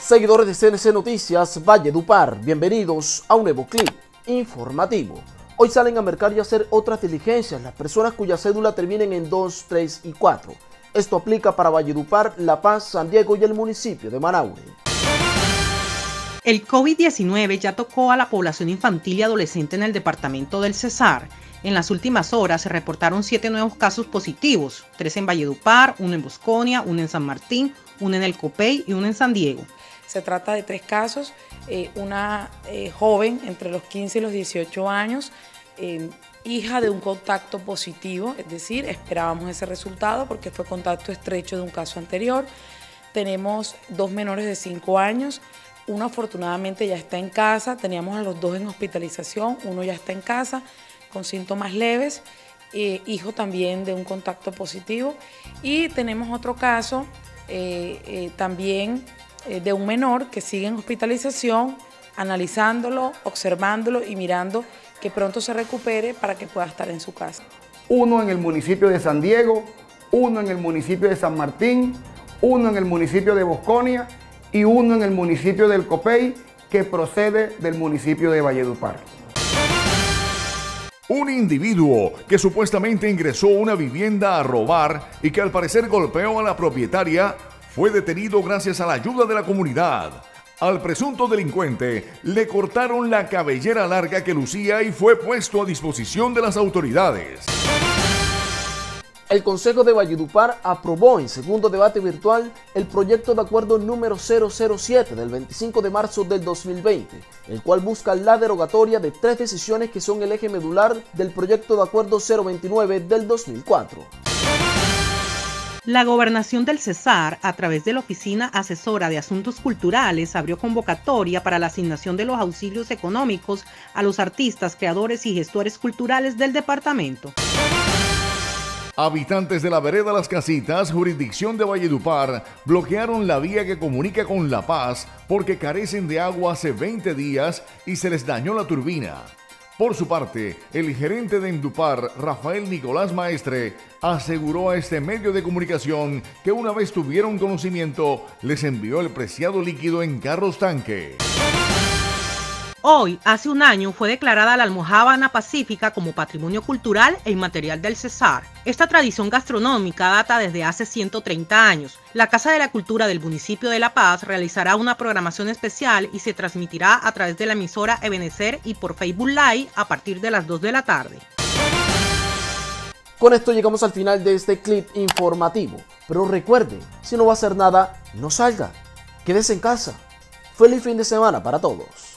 Seguidores de CNC Noticias Valledupar, bienvenidos a un nuevo clip informativo. Hoy salen a mercar y hacer otras diligencias las personas cuya cédula terminen en 2, 3 y 4. Esto aplica para Valledupar, La Paz, San Diego y el municipio de Manaure. El COVID-19 ya tocó a la población infantil y adolescente en el departamento del Cesar. En las últimas horas se reportaron 7 nuevos casos positivos, 3 en Valledupar, 1 en Bosconia, 1 en San Martín, 1 en el Copey y 1 en San Diego. Se trata de 3 casos, una joven entre los 15 y los 18 años, hija de un contacto positivo, es decir, esperábamos ese resultado porque fue contacto estrecho de un caso anterior. Tenemos 2 menores de 5 años, uno afortunadamente ya está en casa, teníamos a los 2 en hospitalización, uno ya está en casa con síntomas leves, hijo también de un contacto positivo, y tenemos otro caso también de un menor que sigue en hospitalización, analizándolo, observándolo y mirando que pronto se recupere para que pueda estar en su casa. Uno en el municipio de San Diego, uno en el municipio de San Martín, uno en el municipio de Bosconia y uno en el municipio del Copey, que procede del municipio de Valledupar. Un individuo que supuestamente ingresó a una vivienda a robar y que al parecer golpeó a la propietaria fue detenido gracias a la ayuda de la comunidad. Al presunto delincuente le cortaron la cabellera larga que lucía y fue puesto a disposición de las autoridades. El Consejo de Valledupar aprobó en segundo debate virtual el proyecto de acuerdo número 007 del 25 de marzo del 2020, el cual busca la derogatoria de 3 decisiones que son el eje medular del proyecto de acuerdo 029 del 2004. La Gobernación del Cesar, a través de la Oficina Asesora de Asuntos Culturales, abrió convocatoria para la asignación de los auxilios económicos a los artistas, creadores y gestores culturales del departamento. Habitantes de la vereda Las Casitas, jurisdicción de Valledupar, bloquearon la vía que comunica con La Paz porque carecen de agua hace 20 días y se les dañó la turbina. Por su parte, el gerente de Endupar, Rafael Nicolás Maestre, aseguró a este medio de comunicación que una vez tuvieron conocimiento, les envió el preciado líquido en carros tanque. Hoy, hace un año, fue declarada la almojábana pacífica como patrimonio cultural e inmaterial del Cesar. Esta tradición gastronómica data desde hace 130 años. La Casa de la Cultura del municipio de La Paz realizará una programación especial y se transmitirá a través de la emisora Ebenecer y por Facebook Live a partir de las 2 de la tarde. Con esto llegamos al final de este clip informativo. Pero recuerde, si no va a hacer nada, no salga. Quédese en casa. Feliz fin de semana para todos.